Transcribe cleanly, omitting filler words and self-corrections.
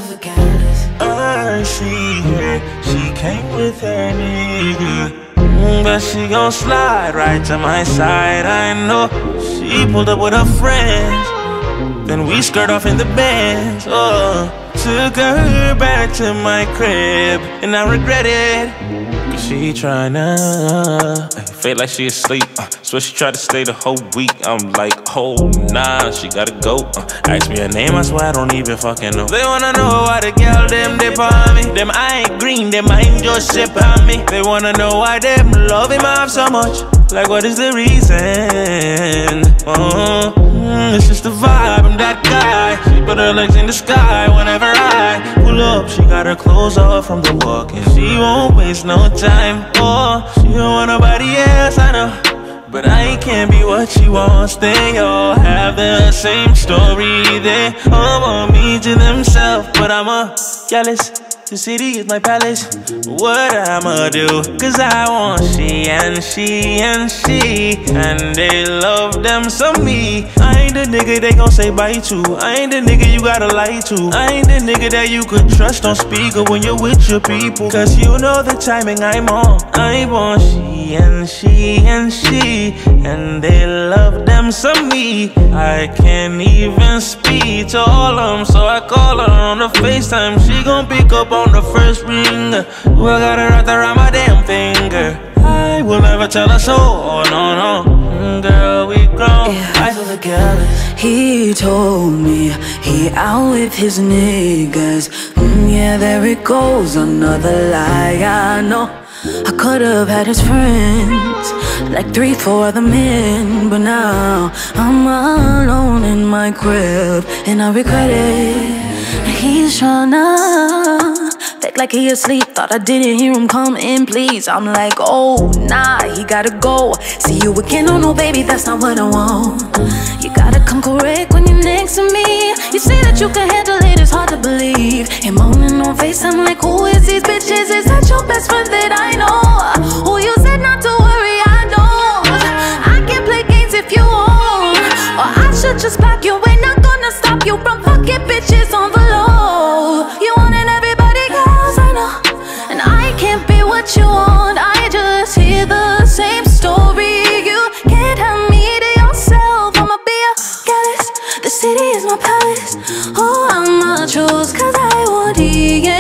the callous. She came with her nigga, but she gon' slide right to my side. I know she pulled up with her friends, then we skirt off in the Benz. Oh, took her back to my crib, and I regret it. Cause she tryna feel like she asleep, so she tried to stay the whole week. I'm like, oh nah, she gotta go. Ask me her name, I swear I don't even fucking know. They wanna know why the girl them dip on me. Them I ain't green, them mind just sip on me. They wanna know why them love him off so much. Like what is the reason? It's just the vibe, I'm that guy. She put her legs in the sky whenever I pull up. She got her clothes off from the walking. She won't waste no time. Oh, she don't want nobody else, I know, but I can't be what she wants. They all have the same story. They all want me to themselves, but I'm a jealous. The city is my palace. What I'ma do? Cause I want she and she and she, and they love them some me. I ain't the nigga they gon' say bye to. I ain't the nigga you gotta lie to. I ain't the nigga that you could trust on speaker when you're with your people. Cause you know the timing I'm on. I want she and she and she, and they love them some me. I can't even speak to all of them, so I call her on the FaceTime. She gon' pick up on the first ring. I got her right around my damn finger. I will never tell her so. Oh no, no, girl, we grown. I feel the jealous. He told me he out with his niggas. Yeah, there it goes, another lie. I know I could've had his friends, like 3-4 other men, but now I'm alone in my crib, and I regret it. He's tryna act like he asleep, thought I didn't hear him come in, please. I'm like, oh, nah, he gotta go. See you again, oh no, baby, that's not what I want. You gotta come correct when you're next to me. You say that you can handle it, it's hard to believe. Him moaning on FaceTime like, who is these bitches? Is that your best friend that I know? Who you said not to worry, I don't. I can play games if you want, or I should just back you. Ain't not gonna stop you from fucking bitches on the low. You wanted everybody else, I know, and I can't be what you want. I just hear the same story. You can't have me to yourself. I'ma be a jealous. The city is my palace. Oh, I'ma choose cause I want it, yeah.